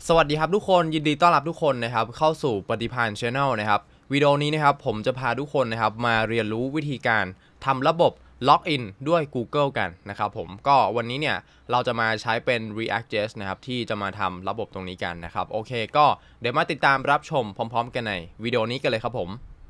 สวัสดีครับทุกคนยินดีต้อนรับทุกคนนะครับเข้าสู่ปฏิภาณ Channel นะครับวิดีโอนี้นะครับผมจะพาทุกคนนะครับมาเรียนรู้วิธีการทำระบบล็อกอินด้วย Google กันนะครับผมก็วันนี้เนี่ยเราจะมาใช้เป็น React.js นะครับที่จะมาทำระบบตรงนี้กันนะครับโอเคก็เดี๋ยวมาติดตามรับชมพร้อมๆกันในวิดีโอนี้กันเลยครับผม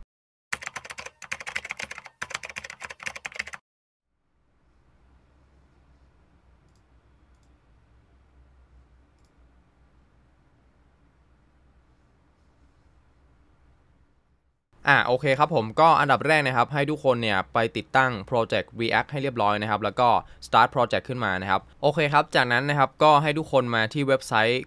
โอเคครับผมก็อันดับแรกนะครับให้ทุกคนเนี่ยไปติดตั้งโปรเจกต์ React ให้เรียบร้อยนะครับแล้วก็ start project ขึ้นมานะครับโอเคครับจากนั้นนะครับก็ให้ทุกคนมาที่เว็บไซต์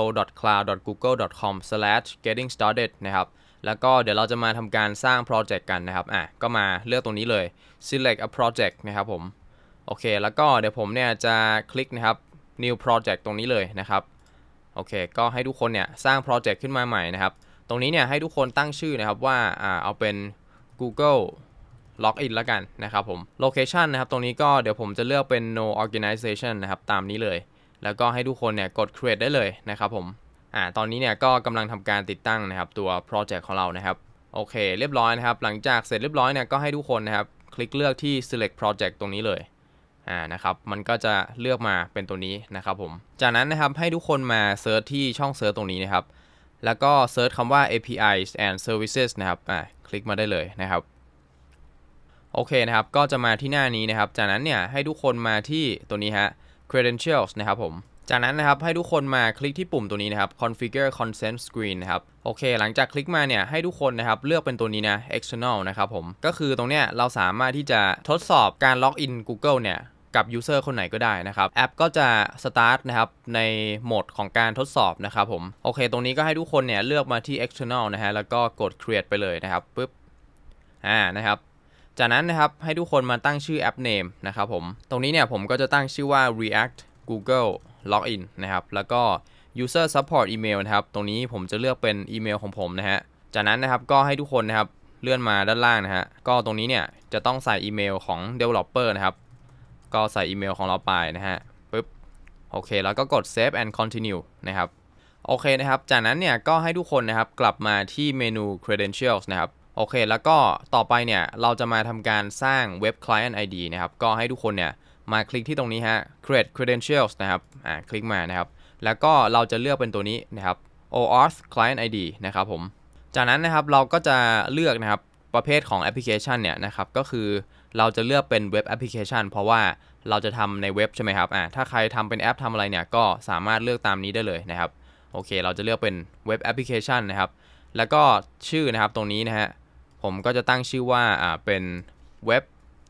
console.cloud.google.com/gettingstarted นะครับแล้วก็เดี๋ยวเราจะมาทำการสร้างโปรเจกต์กันนะครับก็มาเลือกตรงนี้เลย select a project นะครับผมโอเคแล้วก็เดี๋ยวผมเนี่ยจะคลิกนะครับ new project ตรงนี้เลยนะครับโอเคก็ให้ทุกคนเนี่ยสร้างโปรเจกต์ขึ้นมาใหม่นะครับตรงนี้เนี่ยให้ทุกคนตั้งชื่อนะครับว่าเอาเป็น Google Login แล้วกันนะครับผม Location นะครับตรงนี้ก็เดี๋ยวผมจะเลือกเป็น No Organization นะครับตามนี้เลยแล้วก็ให้ทุกคนเนี่ยกด Create ได้เลยนะครับผมตอนนี้เนี่ยก็กำลังทำการติดตั้งนะครับตัว Project ของเรานะครับโอเคเรียบร้อยนะครับหลังจากเสร็จเรียบร้อยเนี่ยก็ให้ทุกคนนะครับคลิกเลือกที่ Select Project ตรงนี้เลยนะครับมันก็จะเลือกมาเป็นตัวนี้นะครับผมจากนั้นนะครับให้ทุกคนมาเซิร์ชที่ช่องเซิร์ชตรงนี้นะครับแล้วก็เซิร์ชคำว่า APIs and Services นะครับคลิกมาได้เลยนะครับโอเคนะครับก็จะมาที่หน้านี้นะครับจากนั้นเนี่ยให้ทุกคนมาที่ตัวนี้ฮะ Credentials นะครับผมจากนั้นนะครับให้ทุกคนมาคลิกที่ปุ่มตัวนี้นะครับ Configure Consent Screen นะครับโอเคหลังจากคลิกมาเนี่ยให้ทุกคนนะครับเลือกเป็นตัวนี้นะ External นะครับผมก็คือตรงเนี้ยเราสามารถที่จะทดสอบการล็อกอิน Google เนี่ยกับ User คนไหนก็ได้นะครับแอปก็จะ Start นะครับในโหมดของการทดสอบนะครับผมโอเคตรงนี้ก็ให้ทุกคนเนี่ยเลือกมาที่ External นะฮะแล้วก็กด Create ไปเลยนะครับปึ๊บนะครับจากนั้นนะครับให้ทุกคนมาตั้งชื่อแอป Name นะครับผมตรงนี้เนี่ยผมก็จะตั้งชื่อว่า React Google Login นะครับแล้วก็ User Support Email นะครับตรงนี้ผมจะเลือกเป็นอีเมลของผมนะฮะจากนั้นนะครับก็ให้ทุกคนนะครับเลื่อนมาด้านล่างนะฮะก็ตรงนี้เนี่ยจะต้องใส่อีเมลของ Developer นะครับก็ใส่อีเมลของเราไปนะฮะปึ๊บโอเคแล้วก็กด Save and Continue นะครับโอเคนะครับจากนั้นเนี่ยก็ให้ทุกคนนะครับกลับมาที่เมนู Credentials นะครับโอเคแล้วก็ต่อไปเนี่ยเราจะมาทำการสร้างเว็บ Client ID นะครับก็ให้ทุกคนเนี่ยมาคลิกที่ตรงนี้ฮะ Create Credentials นะครับคลิกมานะครับแล้วก็เราจะเลือกเป็นตัวนี้นะครับ OAuth Client ID นะครับผมจากนั้นนะครับเราก็จะเลือกนะครับประเภทของแอปพลิเคชันเนี่ยนะครับก็คือเราจะเลือกเป็นเว็บแอปพลิเคชันเพราะว่าเราจะทำในเว็บใช่ไหมครับถ้าใครทำเป็นแอปทำอะไรเนี่ยก็สามารถเลือกตามนี้ได้เลยนะครับโอเคเราจะเลือกเป็นเว็บแอปพลิเคชันนะครับแล้วก็ชื่อนะครับตรงนี้นะฮะผมก็จะตั้งชื่อว่าเป็นเว็บ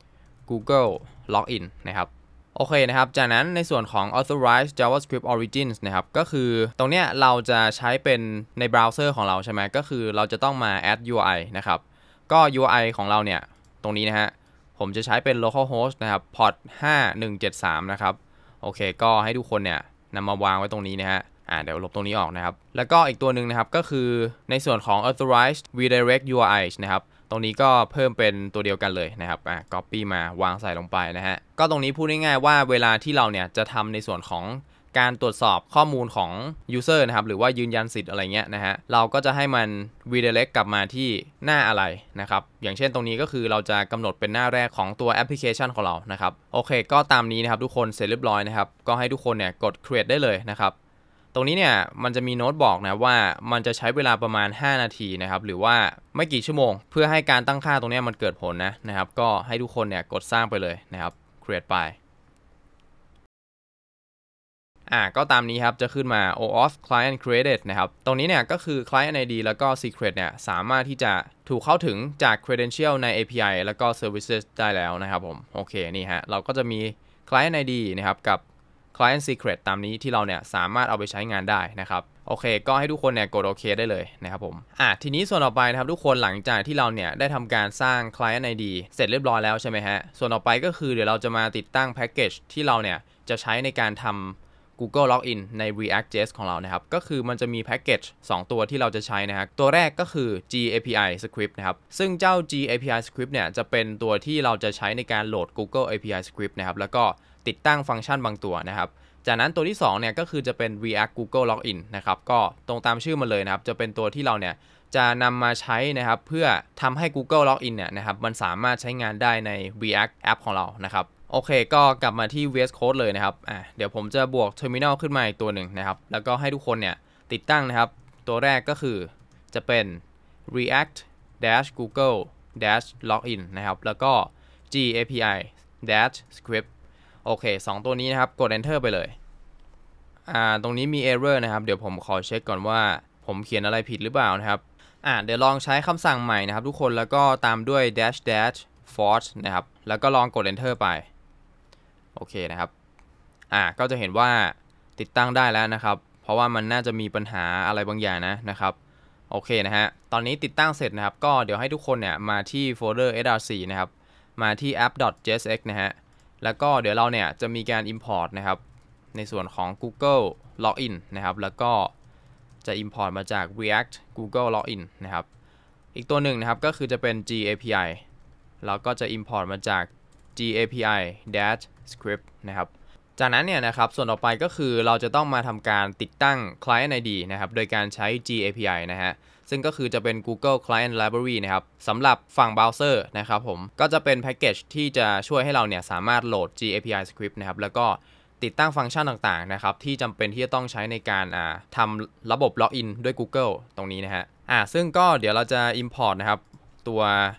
Google Login นะครับโอเคนะครับจากนั้นในส่วนของ Authorized JavaScript Origins นะครับก็คือตรงเนี้ยเราจะใช้เป็นในเบราว์เซอร์ของเราใช่ไหมก็คือเราจะต้องมา add UI นะครับก็ UI ของเราเนี่ยตรงนี้นะฮะผมจะใช้เป็น localhost นะครับ port 5173นะครับโอเคก็ให้ทุกคนเนี่ยนำมาวางไว้ตรงนี้นะฮะเดี๋ยวลบตรงนี้ออกนะครับแล้วก็อีกตัวหนึ่งนะครับก็คือในส่วนของ authorized redirect UI นะครับตรงนี้ก็เพิ่มเป็นตัวเดียวกันเลยนะครับcopy มาวางใส่ลงไปนะฮะก็ตรงนี้พูดง่ายๆว่าเวลาที่เราเนี่ยจะทำในส่วนของการตรวจสอบข้อมูลของ user นะครับหรือว่ายืนยันสิทธิ์อะไรเงี้ยนะฮะเราก็จะให้มัน redirect กลับมาที่หน้าอะไรนะครับอย่างเช่นตรงนี้ก็คือเราจะกำหนดเป็นหน้าแรกของตัวแอปพลิเคชันของเรานะครับโอเคก็ตามนี้นะครับทุกคนเสร็จเรียบร้อยนะครับก็ให้ทุกคนเนี่ยกด create ได้เลยนะครับตรงนี้เนี่ยมันจะมีโน้ตบอกนะว่ามันจะใช้เวลาประมาณ5นาทีนะครับหรือว่าไม่กี่ชั่วโมงเพื่อให้การตั้งค่าตรงนี้มันเกิดผลนะครับก็ให้ทุกคนเนี่ยกดสร้างไปเลยนะครับ create ไปก็ตามนี้ครับจะขึ้นมา OAuth Client Created นะครับตรงนี้เนี่ยก็คือ Client ID แล้วก็ Secret เนี่ยสามารถที่จะถูกเข้าถึงจาก Credential ใน API แล้วก็ Services ได้แล้วนะครับผมโอเคนี่ฮะเราก็จะมี Client ID นะครับกับ Client Secret ตามนี้ที่เราเนี่ยสามารถเอาไปใช้งานได้นะครับโอเคก็ให้ทุกคนเนี่ยกดโอเคได้เลยนะครับผมทีนี้ส่วนต่อไปนะครับทุกคนหลังจากที่เราเนี่ยได้ทำการสร้าง Client ID เสร็จเรียบร้อยแล้วใช่ไหมฮะส่วนต่อไปก็คือเดี๋ยวเราจะมาติดตั้งแพ็กเกจที่เราเนี่ยจะใช้ในการทำGoogle Login ใน React.js ของเรานะครับก็คือมันจะมีแพ็กเกจ2ตัวที่เราจะใช้นะครับตัวแรกก็คือ GAPI Script นะครับซึ่งเจ้า GAPI Script เนี่ยจะเป็นตัวที่เราจะใช้ในการโหลด Google API Script นะครับแล้วก็ติดตั้งฟังก์ชันบางตัวนะครับจากนั้นตัวที่2เนี่ยก็คือจะเป็น React Google Login นะครับก็ตรงตามชื่อมันเลยนะครับจะเป็นตัวที่เราเนี่ยจะนำมาใช้นะครับเพื่อทำให้ Google Login เนี่ยนะครับมันสามารถใช้งานได้ใน React App ของเรานะครับโอเคก็กลับมาที่ VS Code เลยนะครับเดี๋ยวผมจะบวก Terminal ขึ้นมาอีกตัวหนึ่งนะครับแล้วก็ให้ทุกคนเนี่ยติดตั้งนะครับตัวแรกก็คือจะเป็น React Google Login นะครับแล้วก็ GAPI Script โอเค2ตัวนี้นะครับกด Enter ไปเลยตรงนี้มี error นะครับเดี๋ยวผมขอเช็คก่อนว่าผมเขียนอะไรผิดหรือเปล่านะครับเดี๋ยวลองใช้คำสั่งใหม่นะครับทุกคนแล้วก็ตามด้วย force นะครับแล้วก็ลองกด enter ไปโอเคนะครับก็จะเห็นว่าติดตั้งได้แล้วนะครับเพราะว่ามันน่าจะมีปัญหาอะไรบางอย่างนะครับโอเคนะฮะตอนนี้ติดตั้งเสร็จนะครับก็เดี๋ยวให้ทุกคนเนี่ยมาที่โฟลเดอร์ src นะครับมาที่ app.jsx นะฮะแล้วก็เดี๋ยวเราเนี่ยจะมีการ import นะครับในส่วนของ Google Login นะครับแล้วก็จะ import มาจาก React Google Login นะครับอีกตัวหนึ่งนะครับก็คือจะเป็น GAPI แล้วก็จะ import มาจาก GAPI Script นะครับจากนั้นเนี่ยนะครับส่วนต่อไปก็คือเราจะต้องมาทำการติดตั้ง Client ID นะครับโดยการใช้ GAPI นะฮะซึ่งก็คือจะเป็น Google Client Library นะครับสำหรับฝั่งเบราว์เซอร์นะครับผมก็จะเป็นแพ็กเกจที่จะช่วยให้เราเนี่ยสามารถโหลด GAPI Script นะครับแล้วก็ติดตั้งฟังก์ชันต่างๆนะครับที่จำเป็นที่จะต้องใช้ในการทำระบบล็อกอินด้วย Google ตรงนี้นะฮะซึ่งก็เดี๋ยวเราจะ import นะครับตัว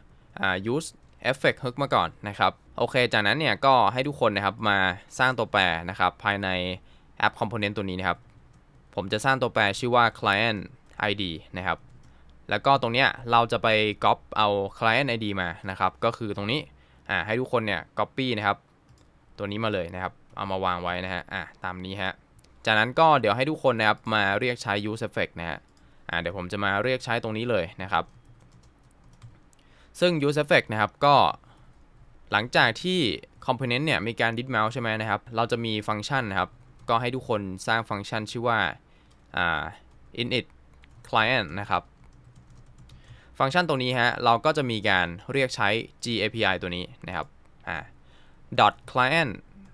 use effect hook มาก่อนนะครับโอเคจากนั้นเนี่ยก็ให้ทุกคนนะครับมาสร้างตัวแปรนะครับภายในแอป component ตัวนี้นะครับผมจะสร้างตัวแปรชื่อว่า client id นะครับแล้วก็ตรงเนี้ยเราจะไป copy เอา client id มานะครับก็คือตรงนี้ให้ทุกคนเนี่ย copy นะครับตัวนี้มาเลยนะครับเอามาวางไว้นะฮะตามนี้ฮะจากนั้นก็เดี๋ยวให้ทุกคนนะครับมาเรียกใช้ use effect นะฮะเดี๋ยวผมจะมาเรียกใช้ตรงนี้เลยนะครับซึ่ง use effect นะครับก็หลังจากที่ component เนี่ยมีการ did mount ใช่ไหมนะครับเราจะมีฟังก์ชันนะครับก็ให้ทุกคนสร้างฟังก์ชันชื่อว่าinit client นะครับฟังก์ชันตรงนี้ฮะเราก็จะมีการเรียกใช้ GAPI ตัวนี้นะครับ.client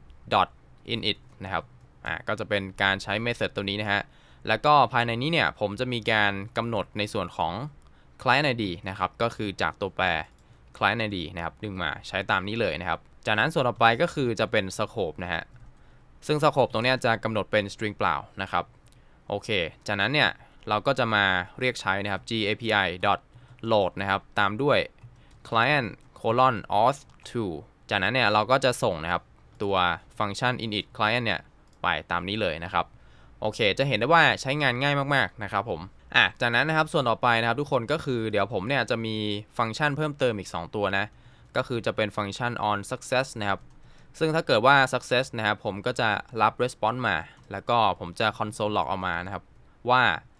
.init นะครับก็จะเป็นการใช้ method ตัวนี้นะฮะแล้วก็ภายในนี้เนี่ยผมจะมีการกำหนดในส่วนของ client id นะครับก็คือจากตัวแปร client id นะครับดึงมาใช้ตามนี้เลยนะครับจากนั้นส่วนต่อไปก็คือจะเป็น scope นะฮะซึ่ง scope ตรงนี้จะกำหนดเป็น string เปล่านะครับโอเคจากนั้นเนี่ยเราก็จะมาเรียกใช้นะครับ GAPI load นะครับตามด้วย client auth to จากนั้นเนี่ยเราก็จะส่งนะครับตัวฟังก์ชัน init client เนี่ยไปตามนี้เลยนะครับโอเคจะเห็นได้ว่าใช้งานง่ายมากๆนะครับผมจากนั้นนะครับส่วนต่อไปนะครับทุกคนก็คือเดี๋ยวผมเนี่ยจะมีฟังก์ชันเพิ่มเติมอีก2ตัวนะก็คือจะเป็นฟังก์ชัน on success นะครับซึ่งถ้าเกิดว่า success นะครับผมก็จะรับ response มาแล้วก็ผมจะ console log ออกมานะครับว่า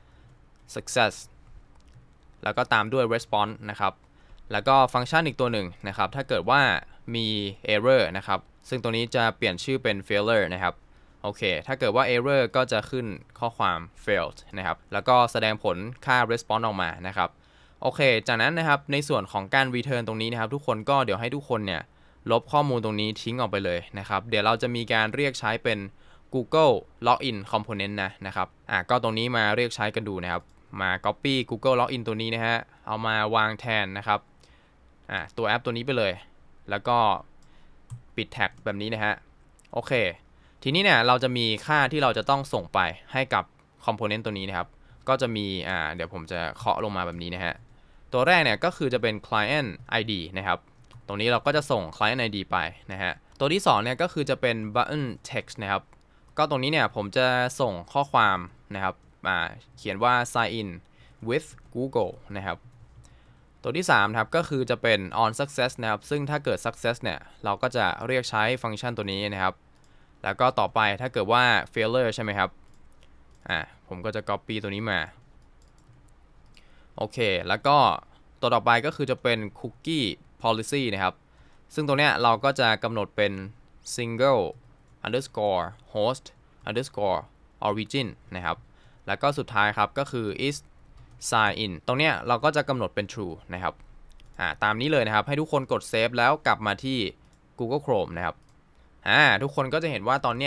success แล้วก็ตามด้วย response นะครับแล้วก็ฟังก์ชันอีกตัวหนึ่งนะครับถ้าเกิดว่ามี error นะครับซึ่งตัวนี้จะเปลี่ยนชื่อเป็น failure นะครับโอเคถ้าเกิดว่า error ก็จะขึ้นข้อความ failed นะครับแล้วก็แสดงผลค่า response ออกมานะครับโอเคจากนั้นนะครับในส่วนของการ return ตรงนี้นะครับทุกคนก็เดี๋ยวให้ทุกคนเนี่ยลบข้อมูลตรงนี้ทิ้งออกไปเลยนะครับเดี๋ยวเราจะมีการเรียกใช้เป็น Google Login Component นะครับก็ตรงนี้มาเรียกใช้กันดูนะครับมา copy Google Login ตัวนี้นะฮะเอามาวางแทนนะครับตัวแอปตัวนี้ไปเลยแล้วก็ปิดแท็กแบบนี้นะฮะโอเคทีนี้เนี่ยเราจะมีค่าที่เราจะต้องส่งไปให้กับ component ตัวนี้นะครับก็จะมีเดี๋ยวผมจะเคาะลงมาแบบนี้นะฮะตัวแรกเนี่ยก็คือจะเป็น client id นะครับตรงนี้เราก็จะส่ง client id ไปนะฮะตัวที่2เนี่ยก็คือจะเป็น button text นะครับก็ตรงนี้เนี่ยผมจะส่งข้อความนะครับเขียนว่า sign in with Google นะครับตัวที่3ครับก็คือจะเป็น on success นะครับซึ่งถ้าเกิด success เนี่ยเราก็จะเรียกใช้ฟังก์ชันตัวนี้นะครับแล้วก็ต่อไปถ้าเกิดว่า failure ใช่ไหมครับผมก็จะ copy ตัวนี้มาโอเคแล้วก็ตัวต่อไปก็คือจะเป็น cookie policy นะครับซึ่งตัวเนี้ยเราก็จะกำหนดเป็น single underscore host underscore origin นะครับแล้วก็สุดท้ายครับก็คือ is sign in ตรงเนี้ยเราก็จะกำหนดเป็น true นะครับตามนี้เลยนะครับให้ทุกคนกด save แล้วกลับมาที่ Google Chrome นะครับทุกคนก็จะเห็นว่าตอนเนี้ย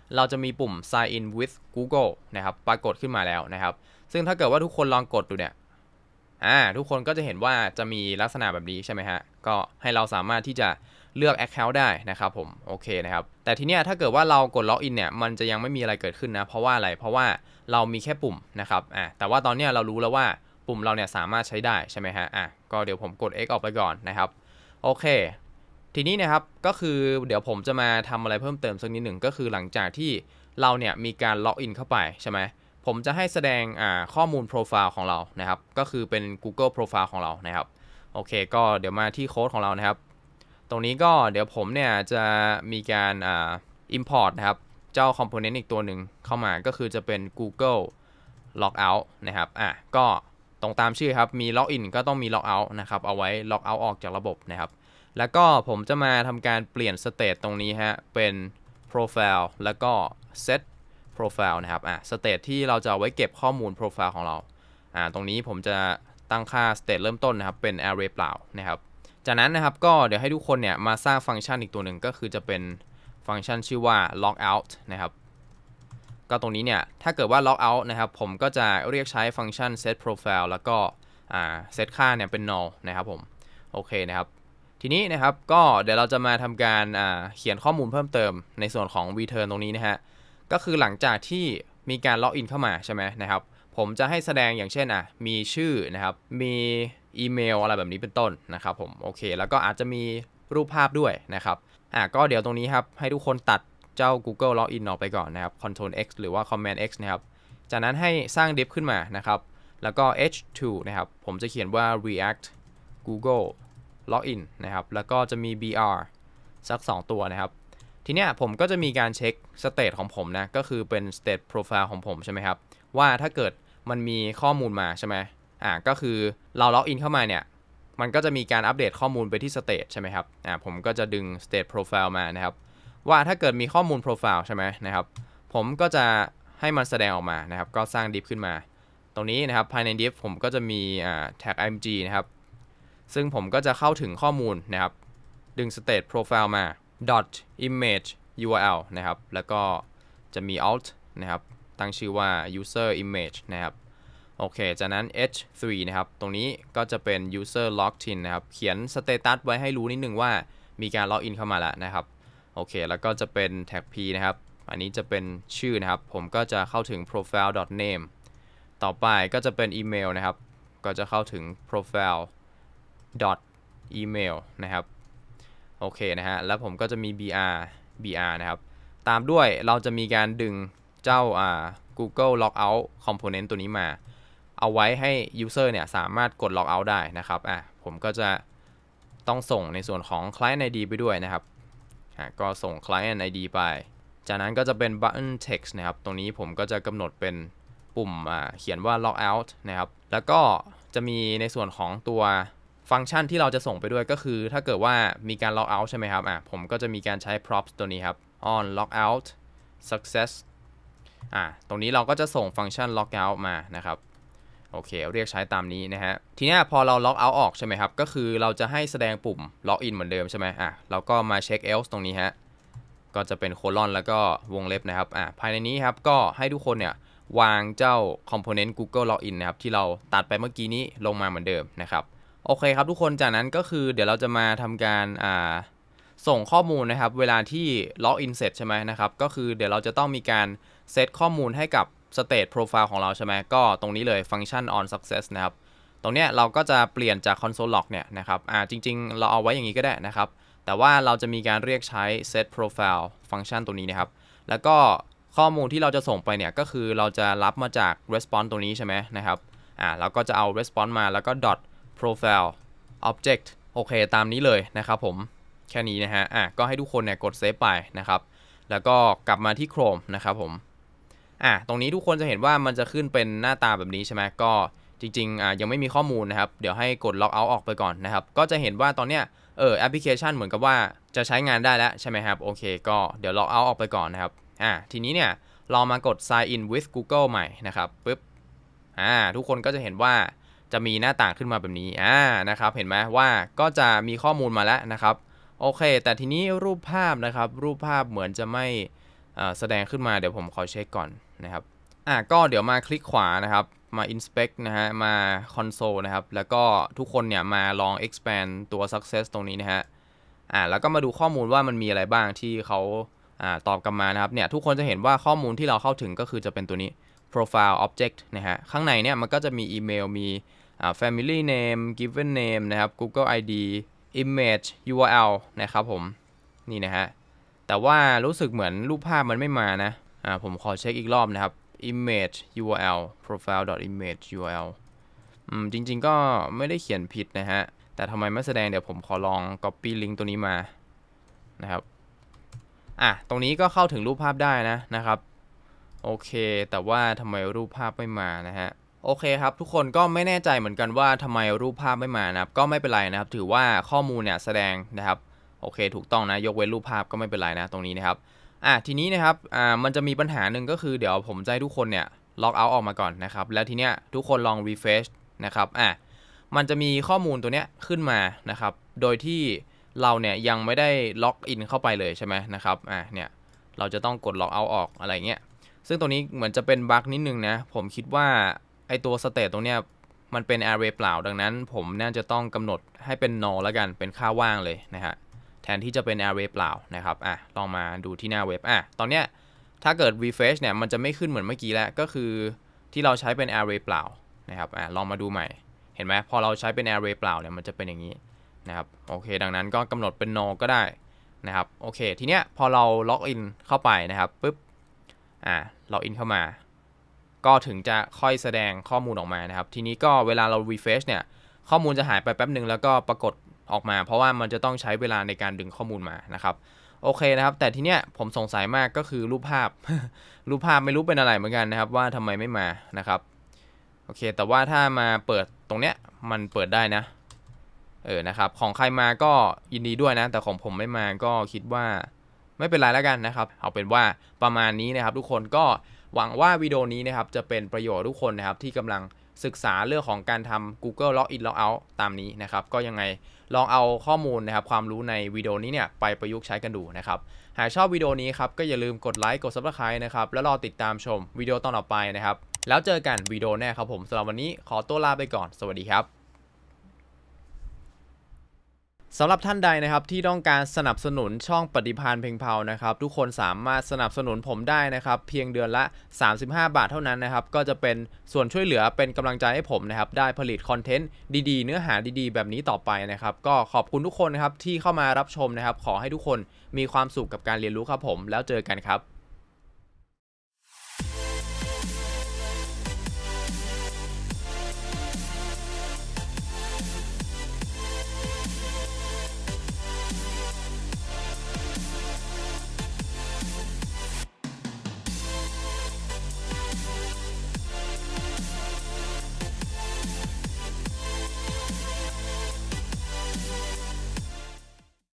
เราจะมีปุ่ม sign in with Google นะครับปรากฏขึ้นมาแล้วนะครับซึ่งถ้าเกิดว่าทุกคนลองกดดูเนี่ยทุกคนก็จะเห็นว่าจะมีลักษณะแบบนี้ใช่ไหมฮะก็ให้เราสามารถที่จะเลือก Account ได้นะครับผมโอเคนะครับแต่ทีเนี้ยถ้าเกิดว่าเรากด Login เนี่ยมันจะยังไม่มีอะไรเกิดขึ้นนะเพราะว่าอะไรเพราะว่าเรามีแค่ปุ่มนะครับแต่ว่าตอนเนี้ยเรารู้แล้วว่าปุ่มเราเนี่ยสามารถใช้ได้ใช่ไหมฮะก็เดี๋ยวผมกด X ออกไปก่อนนะครับโอเคทีนี้นะครับก็คือเดี๋ยวผมจะมาทำอะไรเพิ่มเติมสักนิดหนึ่งก็คือหลังจากที่เราเนี่ยมีการล็อกอินเข้าไปใช่ไหมผมจะให้แสดงข้อมูลโปรไฟล์ของเรานะครับก็คือเป็น Google Profile ของเรานะครับโอเคก็เดี๋ยวมาที่โค้ดของเรานะครับตรงนี้ก็เดี๋ยวผมเนี่ยจะมีการimport นะครับเจ้า component อีกตัวหนึ่งเข้ามาก็คือจะเป็น Google Logout นะครับก็ตรงตามชื่อครับมี Login ก็ต้องมี Logout นะครับเอาไว้ Logout ออกจากระบบนะครับแล้วก็ผมจะมาทำการเปลี่ยน state ตรงนี้ฮะเป็น profile แล้วก็ set profile นะครับstate ที่เราจะเอาไว้เก็บข้อมูล profile ของเราตรงนี้ผมจะตั้งค่า state เริ่มต้นนะครับเป็น array เปล่านะครับจากนั้นนะครับก็เดี๋ยวให้ทุกคนเนี่ยมาสร้างฟังก์ชันอีกตัวหนึ่งก็คือจะเป็นฟังก์ชันชื่อว่า logout นะครับก็ตรงนี้เนี่ยถ้าเกิดว่า logout นะครับผมก็จะเรียกใช้ฟังก์ชัน set profile แล้วก็set ค่าเนี่ยเป็น null นะครับผมโอเคนะครับทีนี้นะครับก็เดี๋ยวเราจะมาทำการเขียนข้อมูลเพิ่มเติมในส่วนของ return ตรงนี้นะฮะก็คือหลังจากที่มีการล็อกอินเข้ามาใช่ไหมนะครับผมจะให้แสดงอย่างเช่นมีชื่อนะครับมีอีเมลอะไรแบบนี้เป็นต้นนะครับผมโอเคแล้วก็อาจจะมีรูปภาพด้วยนะครับก็เดี๋ยวตรงนี้ครับให้ทุกคนตัดเจ้า Google Login ออกไปก่อนนะครับ Ctrl X หรือว่า Command X นะครับจากนั้นให้สร้าง div ขึ้นมานะครับแล้วก็ h2 นะครับผมจะเขียนว่า react Google Login นะครับแล้วก็จะมี br สัก2ตัวนะครับทีเนี้ยผมก็จะมีการเช็ค state ของผมนะก็คือเป็น state profile ของผมใช่ไหมครับว่าถ้าเกิดมันมีข้อมูลมาใช่ไหมก็คือเราล็อกอินเข้ามาเนี่ยมันก็จะมีการอัปเดตข้อมูลไปที่ state ใช่ไหมครับผมก็จะดึง state profile มานะครับว่าถ้าเกิดมีข้อมูล profile ใช่ไหมนะครับผมก็จะให้มันแสดงออกมานะครับก็สร้าง div ขึ้นมาตรงนี้นะครับภายใน div ผมก็จะมีtag img นะครับซึ่งผมก็จะเข้าถึงข้อมูลนะครับดึง state profile มา .image url นะครับแล้วก็จะมี alt นะครับตั้งชื่อว่า user image นะครับโอเคจากนั้น h3 นะครับตรงนี้ก็จะเป็น user logged in นะครับเขียน status ไว้ให้รู้นิดนึงว่ามีการ log in เข้ามาแล้วนะครับโอเคแล้วก็จะเป็น tag p นะครับอันนี้จะเป็นชื่อนะครับผมก็จะเข้าถึง profile name ต่อไปก็จะเป็นอีเมลนะครับก็จะเข้าถึง profile email นะครับโอเคนะฮะแล้วผมก็จะมี br นะครับตามด้วยเราจะมีการดึงเจ้าGoogle Logout Component ตัวนี้มาเอาไว้ให้ User เนี่ยสามารถกด Logout ได้นะครับผมก็จะต้องส่งในส่วนของ Client ID ไปด้วยนะครับก็ส่ง Client ID ไปจากนั้นก็จะเป็น Button Text นะครับตรงนี้ผมก็จะกำหนดเป็นปุ่มเขียนว่า Logout นะครับแล้วก็จะมีในส่วนของตัวฟังก์ชันที่เราจะส่งไปด้วยก็คือถ้าเกิดว่ามีการ Logout ใช่ไหมครับผมก็จะมีการใช้ props ตัวนี้ครับ on logout successตรงนี้เราก็จะส่งฟังก์ชัน logout มานะครับโอเคเรียกใช้ตามนี้นะฮะทีนี้พอเรา logout ออกใช่ไหมครับก็คือเราจะให้แสดงปุ่ม login เหมือนเดิมใช่ไหมเราก็มาเช็ค else ตรงนี้ฮะก็จะเป็นโคลอนแล้วก็วงเล็บนะครับภายในนี้ครับก็ให้ทุกคนเนี่ยวางเจ้า component Google Login นะครับที่เราตัดไปเมื่อกี้นี้ลงมาเหมือนเดิมนะครับโอเคครับทุกคนจากนั้นก็คือเดี๋ยวเราจะมาทำการส่งข้อมูลนะครับเวลาที่ล็อกอินเสร็จใช่ไหมนะครับก็คือเดี๋ยวเราจะต้องมีการเซตข้อมูลให้กับ state profile ของเราใช่ไหมก็ตรงนี้เลยฟังก์ชัน on success นะครับตรงเนี้ยเราก็จะเปลี่ยนจาก console log เนี่ยนะครับจริงๆเราเอาไว้อย่างนี้ก็ได้นะครับแต่ว่าเราจะมีการเรียกใช้ set profile ฟังก์ชันตัวนี้นะครับแล้วก็ข้อมูลที่เราจะส่งไปเนี่ยก็คือเราจะรับมาจาก response ตัวนี้ใช่ไหมนะครับเราก็จะเอา response มาแล้วก็ dot profile object โอเคตามนี้เลยนะครับผมแค่นี้นะฮะก็ให้ทุกคนเนี่ยกดเซฟไปนะครับแล้วก็กลับมาที่ Chrome นะครับผมตรงนี้ทุกคนจะเห็นว่ามันจะขึ้นเป็นหน้าตาแบบนี้ใช่ไหมก็จริงๆยังไม่มีข้อมูลนะครับเดี๋ยวให้กด log out ออกไปก่อนนะครับก็จะเห็นว่าตอนเนี้ยแอปพลิเคชันเหมือนกับว่าจะใช้งานได้แล้วใช่ไหมครับโอเคก็เดี๋ยว log out ออกไปก่อนนะครับทีนี้เนี่ยเรามากด sign in with Google ใหม่นะครับปึ๊บทุกคนก็จะเห็นว่าจะมีหน้าต่างขึ้นมาแบบนี้นะครับเห็นไหมว่าก็จะมีข้อมูลมาแล้วนะครับโอเคแต่ทีนี้รูปภาพนะครับรูปภาพเหมือนจะไม่แสดงขึ้นมาเดี๋ยวผมขอเช็คก่อนนะครับก็เดี๋ยวมาคลิกขวานะครับมา inspect นะฮะมา console นะครับแล้วก็ทุกคนเนี่ยมาลอง expand ตัว success ตรงนี้นะฮะแล้วก็มาดูข้อมูลว่ามันมีอะไรบ้างที่เขาตอบกลับมานะครับเนี่ยทุกคนจะเห็นว่าข้อมูลที่เราเข้าถึงก็คือจะเป็นตัวนี้ profile object นะฮะข้างในเนี่ยมันก็จะมีอีเมลมีfamily name given name นะครับ Google ID image URL นะครับผมนี่นะฮะแต่ว่ารู้สึกเหมือนรูปภาพมันไม่มานะผมขอเช็คอีกรอบนะครับ image URL profile.image URL จริงๆก็ไม่ได้เขียนผิดนะฮะแต่ทำไมไม่แสดงเดี๋ยวผมขอลอง copy link ตัวนี้มานะครับตรงนี้ก็เข้าถึงรูปภาพได้นะครับโอเคแต่ว่าทำไมรูปภาพไม่มานะฮะโอเคครับทุกคนก็ไม่แน่ใจเหมือนกันว่าทำไมรูปภาพไม่มานะครับก็ไม่เป็นไรนะครับถือว่าข้อมูลเนี่ยแสดงนะครับโอเคถูกต้องนะยกเว้นรูปภาพก็ไม่เป็นไรนะตรงนี้นะครับทีนี้นะครับมันจะมีปัญหาหนึ่งก็คือเดี๋ยวผมจะให้ทุกคนเนี่ยล็อกเอาท์ออกมาก่อนนะครับแล้วทีเนี้ยทุกคนลอง refresh นะครับมันจะมีข้อมูลตัวเนี้ยขึ้นมานะครับโดยที่เราเนี่ยยังไม่ได้ล็อกอินเข้าไปเลยใช่ไหมนะครับเนี่ยเราจะต้องกดล็อกเอาท์ออกอะไรเงี้ยซึ่งตัวนี้เหมือนจะเป็นบั๊กนิดนึงนะผมคิดว่าไอตัว state ตรงเนี้ยมันเป็น array เปล่าดังนั้นผมน่าจะต้องกำหนดให้เป็น null แล้วกันเป็นค่าว่างเลยนะฮะแทนที่จะเป็น array เปล่านะครับลองมาดูที่หน้าเว็บตอนเนี้ยถ้าเกิด refresh เนี่ยมันจะไม่ขึ้นเหมือนเมื่อกี้แล้วก็คือที่เราใช้เป็น array เปล่านะครับลองมาดูใหม่เห็นไหมพอเราใช้เป็น array เปล่าเนี่ยมันจะเป็นอย่างนี้นะครับโอเคดังนั้นก็กำหนดเป็น null ก็ได้นะครับโอเคทีเนี้ยพอเราล็อกอินเข้าไปนะครับปุ๊บล็อกอินเข้ามาก็ถึงจะค่อยแสดงข้อมูลออกมานะครับทีนี้ก็เวลาเรา refresh เนี่ยข้อมูลจะหายไปแป๊บหนึ่งแล้วก็ปรากฏออกมาเพราะว่ามันจะต้องใช้เวลาในการดึงข้อมูลมานะครับโอเคนะครับแต่ทีเนี้ยผมสงสัยมากก็คือรูปภาพ รูปภาพไม่รู้เป็นอะไรเหมือนกันนะครับว่าทำไมไม่มานะครับโอเคแต่ว่าถ้ามาเปิดตรงเนี้ยมันเปิดได้นะนะครับของใครมาก็ยินดีด้วยนะแต่ของผมไม่มาก็คิดว่าไม่เป็นไรแล้วกันนะครับเอาเป็นว่าประมาณนี้นะครับทุกคนก็หวังว่าวิดีโอนี้นะครับจะเป็นประโยชน์ทุกคนนะครับที่กำลังศึกษาเรื่องของการทำ Google Login Logout ตามนี้นะครับก็ยังไงลองเอาข้อมูลนะครับความรู้ในวิดีโอนี้เนี่ยไปประยุกต์ใช้กันดูนะครับหากชอบวิดีโอนี้ครับก็อย่าลืมกดไลค์กด Subscribe นะครับแล้วรอติดตามชมวิดีโอตอนต่อไปนะครับแล้วเจอกันวิดีโอแน่ครับผมสำหรับวันนี้ขอตัวลาไปก่อนสวัสดีครับสำหรับท่านใดนะครับที่ต้องการสนับสนุนช่องปฏิภาณเพ็งเผานะครับทุกคนสามารถสนับสนุนผมได้นะครับเพียงเดือนละ35 บาทเท่านั้นนะครับก็จะเป็นส่วนช่วยเหลือเป็นกำลังใจให้ผมนะครับได้ผลิตคอนเทนต์ดีๆเนื้อหาดีๆแบบนี้ต่อไปนะครับก็ขอบคุณทุกคนนะครับที่เข้ามารับชมนะครับขอให้ทุกคนมีความสุขกับการเรียนรู้ครับผมแล้วเจอกันครับ